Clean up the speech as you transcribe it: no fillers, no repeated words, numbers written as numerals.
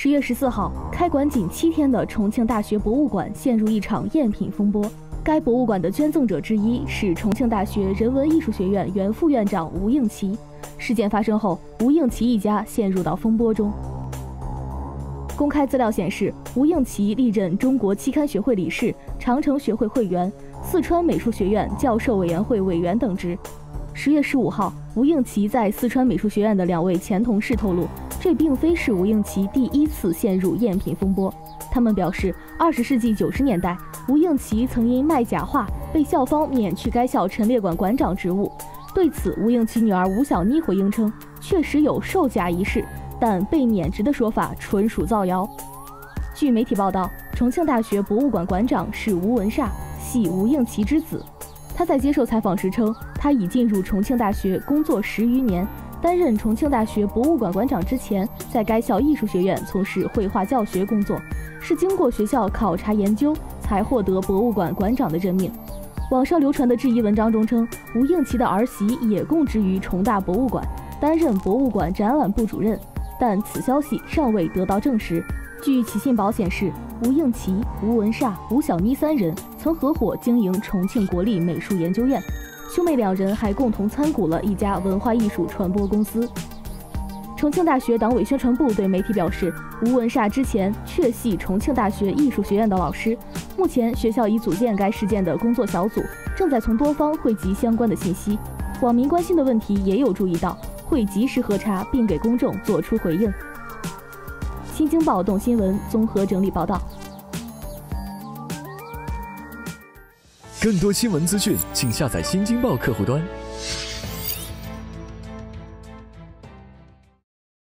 10月14号，开馆仅7天的重庆大学博物馆陷入一场赝品风波。该博物馆的捐赠者之一是重庆大学人文艺术学院原副院长吴应奇。事件发生后，吴应奇一家陷入到风波中。公开资料显示，吴应奇历任中国期刊学会理事、长城学会会员、四川美术学院教授委员会委员等职。10月15号，吴应奇在四川美术学院的2位前同事透露，这并非是吴应奇第一次陷入赝品风波。他们表示，20世纪90年代，吴应奇曾因卖假画被校方免去该校陈列馆馆长职务。对此，吴应奇女儿吴小妮回应称，确实有售假一事，但被免职的说法纯属造谣。据媒体报道，重庆大学博物馆馆长是吴文煞，系吴应奇之子。他在接受采访时称，他已进入重庆大学工作10余年。担任重庆大学博物馆馆长之前，在该校艺术学院从事绘画教学工作，是经过学校考察研究才获得博物馆馆长的任命。网上流传的质疑文章中称，吴应奇的儿媳也供职于重大博物馆，担任博物馆展览部主任，但此消息尚未得到证实。据启信宝显示，吴应奇、吴文煞、吴小妮3人曾合伙经营重庆国立美术研究院。兄妹2人还共同参股了一家文化艺术传播公司。重庆大学党委宣传部对媒体表示，吴文煞之前确系重庆大学艺术学院的老师，目前学校已组建该事件的工作小组，正在从多方汇集相关的信息。网民关心的问题也有注意到，会及时核查并给公众做出回应。新京报动新闻综合整理报道。 更多新闻资讯，请下载新京报客户端。